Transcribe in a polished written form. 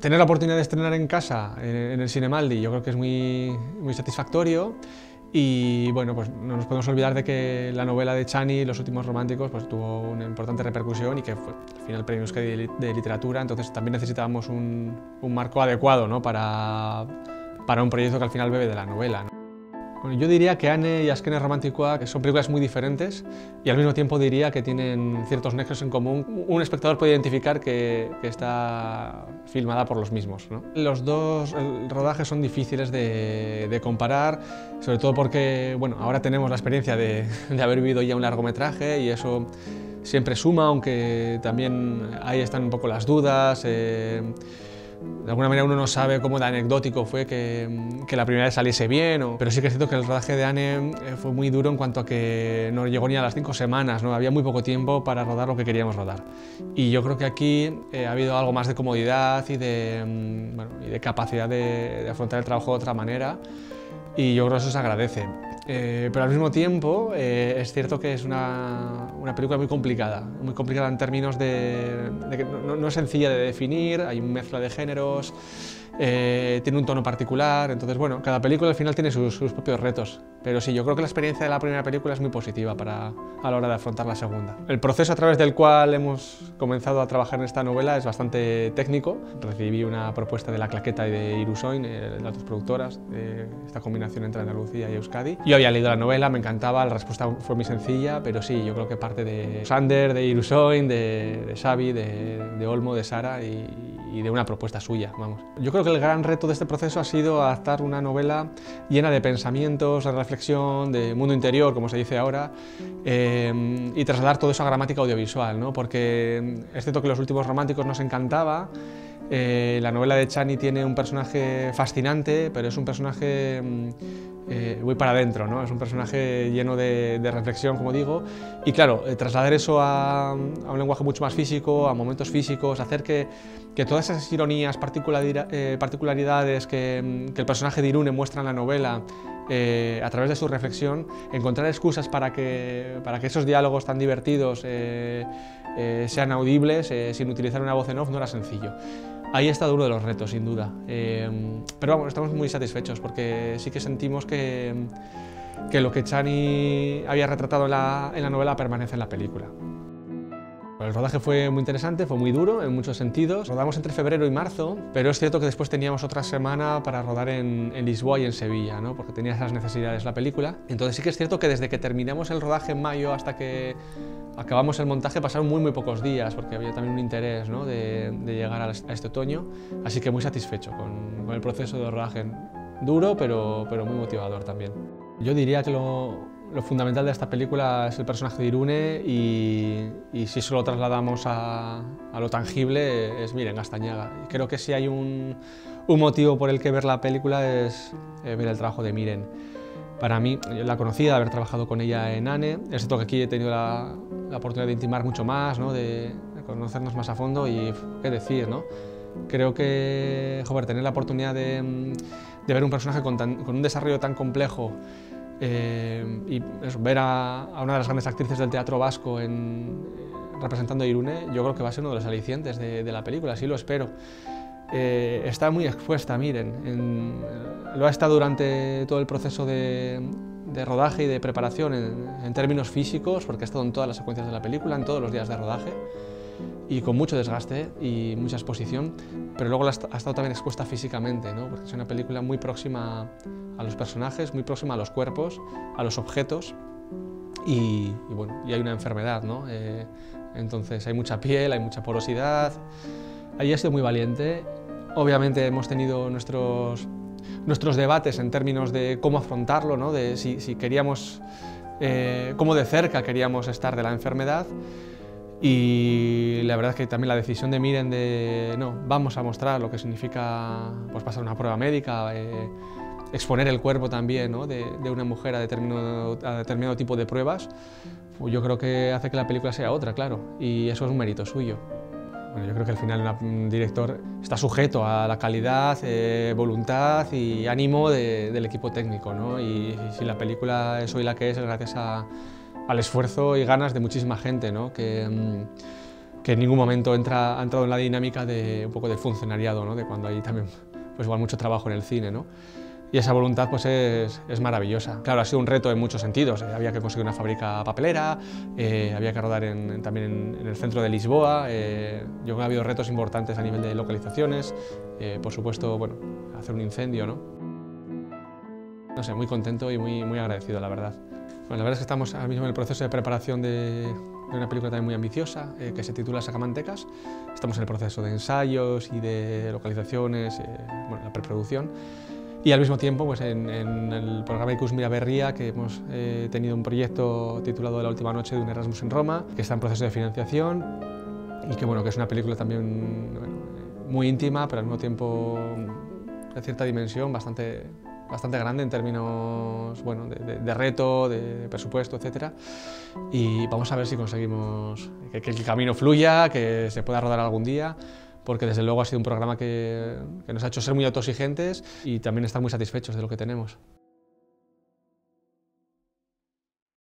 Tener la oportunidad de estrenar en casa, en el Cinemaldi, yo creo que es muy satisfactorio. Y bueno, pues no nos podemos olvidar de que la novela de Chani, Los últimos románticos, pues tuvo una importante repercusión y que fue al final el premio Euskadi de literatura, entonces también necesitábamos un marco adecuado, ¿no? para un proyecto que al final bebe de la novela, ¿no? Bueno, yo diría que Ane y Azken Erromantikoak son películas muy diferentes y al mismo tiempo diría que tienen ciertos nexos en común. Un espectador puede identificar que está filmada por los mismos, ¿no? Los dos rodajes son difíciles de comparar, sobre todo porque bueno, ahora tenemos la experiencia de haber vivido ya un largometraje y eso siempre suma, aunque también ahí están un poco las dudas. De alguna manera uno no sabe cómo de anecdótico fue que la primera vez saliese bien, pero sí que es cierto que el rodaje de Ane fue muy duro en cuanto a que no llegó ni a las 5 semanas, ¿no? Había muy poco tiempo para rodar lo que queríamos rodar. Y yo creo que aquí ha habido algo más de comodidad y de capacidad de afrontar el trabajo de otra manera, y yo creo que eso se agradece. Pero al mismo tiempo es cierto que es una película muy complicada en términos de que no es sencilla de definir, hay una mezcla de géneros, tiene un tono particular, entonces bueno, cada película al final tiene sus propios retos, pero sí, yo creo que la experiencia de la primera película es muy positiva a la hora de afrontar la segunda. El proceso a través del cual hemos comenzado a trabajar en esta novela es bastante técnico. Recibí una propuesta de La Claqueta y de Irusoin, las dos productoras, de esta combinación entre Andalucía y Euskadi. Yo había leído la novela, me encantaba, la respuesta fue muy sencilla, pero sí, yo creo que parte de Sander, de Irusoin, de Xavi, de Olmo, de Sara y de una propuesta suya, vamos. Yo creo que el gran reto de este proceso ha sido adaptar una novela llena de pensamientos, de reflexión, de mundo interior, como se dice ahora, y trasladar todo eso a gramática audiovisual, ¿no? Porque es cierto que Los últimos románticos nos encantaba. La novela de Chani tiene un personaje fascinante, pero es un personaje muy para adentro, ¿no? Es un personaje lleno de reflexión, como digo, y claro, trasladar eso a un lenguaje mucho más físico, a momentos físicos, hacer que todas esas ironías, particularidades que el personaje de Irune muestra en la novela, a través de su reflexión, encontrar excusas para que esos diálogos tan divertidos sean audibles sin utilizar una voz en off no era sencillo. Ahí está uno de los retos, sin duda. Pero vamos, estamos muy satisfechos porque sí que sentimos que lo que Chani había retratado en la novela permanece en la película. El rodaje fue muy interesante, fue muy duro en muchos sentidos. Rodamos entre febrero y marzo, pero es cierto que después teníamos otra semana para rodar en Lisboa y en Sevilla, ¿no? Porque tenía esas necesidades la película. Entonces sí que es cierto que desde que terminamos el rodaje en mayo hasta que acabamos el montaje pasaron muy pocos días, porque había también un interés, ¿no? de llegar a este otoño, así que muy satisfecho con el proceso de rodaje. Duro, pero muy motivador también. Yo diría que lo fundamental de esta película es el personaje de Irune y si eso lo trasladamos a lo tangible es Miren Gastañaga. Y creo que si hay un motivo por el que ver la película es ver el trabajo de Miren. Para mí, yo la conocía de haber trabajado con ella en Ane, es cierto que aquí he tenido la oportunidad de intimar mucho más, ¿no? de conocernos más a fondo y qué decir, ¿no? Creo que tener la oportunidad de ver un personaje con un desarrollo tan complejo y eso, ver a una de las grandes actrices del teatro vasco representando a Irune, yo creo que va a ser uno de los alicientes de la película, así lo espero. Está muy expuesta, Miren, lo ha estado durante todo el proceso de rodaje y de preparación en términos físicos, porque ha estado en todas las secuencias de la película, en todos los días de rodaje, y con mucho desgaste y mucha exposición, pero luego ha estado también expuesta físicamente, ¿no? Porque es una película muy próxima a los personajes, muy próxima a los cuerpos, a los objetos, y bueno, y hay una enfermedad, ¿no? Entonces hay mucha piel, hay mucha porosidad. Ahí ha sido muy valiente. Obviamente hemos tenido nuestros debates en términos de cómo afrontarlo, ¿no? De si queríamos, cómo de cerca queríamos estar de la enfermedad. Y la verdad es que también la decisión de Miren de no, vamos a mostrar lo que significa pues, pasar una prueba médica, exponer el cuerpo también, ¿no? de una mujer a determinado tipo de pruebas, pues yo creo que hace que la película sea otra, claro, y eso es un mérito suyo. Bueno, yo creo que al final un director está sujeto a la calidad, voluntad y ánimo del equipo técnico, ¿no? Y si la película es hoy la que es gracias al esfuerzo y ganas de muchísima gente, ¿no? Que que en ningún momento ha entrado en la dinámica de un poco del funcionariado, ¿no? De cuando hay también pues igual mucho trabajo en el cine, ¿no? Y esa voluntad pues es maravillosa. Claro, ha sido un reto en muchos sentidos. Había que conseguir una fábrica papelera, había que rodar también en el centro de Lisboa. Yo creo que ha habido retos importantes a nivel de localizaciones. Por supuesto, bueno, hacer un incendio, ¿no? No sé, muy contento y muy agradecido, la verdad. Bueno, la verdad es que estamos ahora mismo en el proceso de preparación de una película también muy ambiciosa, que se titula Sacamantecas. Estamos en el proceso de ensayos y de localizaciones, bueno, la preproducción. Y al mismo tiempo, pues en el programa Icus Miraberria, que hemos tenido un proyecto titulado La última noche de un Erasmus en Roma, que está en proceso de financiación y que, bueno, que es una película también muy íntima, pero al mismo tiempo de cierta dimensión, bastante grande en términos, bueno, de reto, de presupuesto, etc. Y vamos a ver si conseguimos que el camino fluya, que se pueda rodar algún día, porque desde luego ha sido un programa que nos ha hecho ser muy autoexigentes y también estar muy satisfechos de lo que tenemos.